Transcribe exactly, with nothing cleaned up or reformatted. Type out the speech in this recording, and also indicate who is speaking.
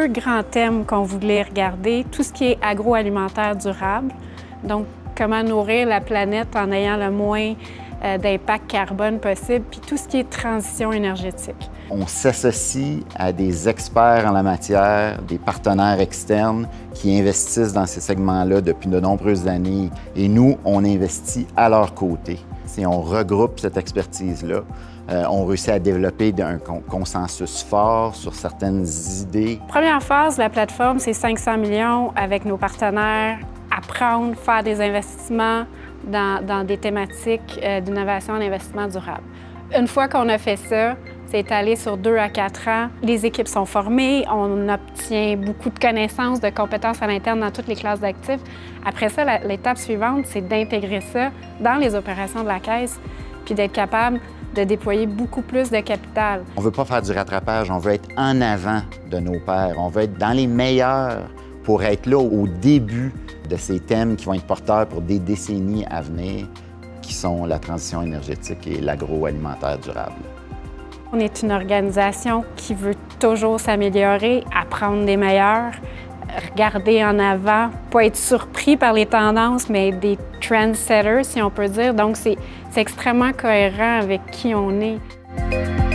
Speaker 1: deux grands thèmes qu'on voulait regarder. Tout ce qui est agroalimentaire durable, donc comment nourrir la planète en ayant le moins euh, d'impact carbone possible, puis tout ce qui est transition énergétique.
Speaker 2: On s'associe à des experts en la matière, des partenaires externes qui investissent dans ces segments-là depuis de nombreuses années et nous, on investit à leur côté. Si on regroupe cette expertise-là, euh, on réussit à développer un consensus fort sur certaines idées.
Speaker 1: Première phase de la plateforme, c'est cinq cents millions avec nos partenaires, apprendre, faire des investissements dans, dans des thématiques euh, d'innovation et d'investissement durable. Une fois qu'on a fait ça, c'est étalé sur deux à quatre ans. Les équipes sont formées, on obtient beaucoup de connaissances, de compétences à l'interne dans toutes les classes d'actifs. Après ça, l'étape suivante, c'est d'intégrer ça dans les opérations de la Caisse, puis d'être capable de déployer beaucoup plus de capital.
Speaker 2: On ne veut pas faire du rattrapage, on veut être en avant de nos pairs, on veut être dans les meilleurs pour être là au début de ces thèmes qui vont être porteurs pour des décennies à venir, qui sont la transition énergétique et l'agroalimentaire durable.
Speaker 1: On est une organisation qui veut toujours s'améliorer, apprendre des meilleurs, regarder en avant, pas être surpris par les tendances, mais des trendsetters, si on peut dire. Donc, c'est extrêmement cohérent avec qui on est.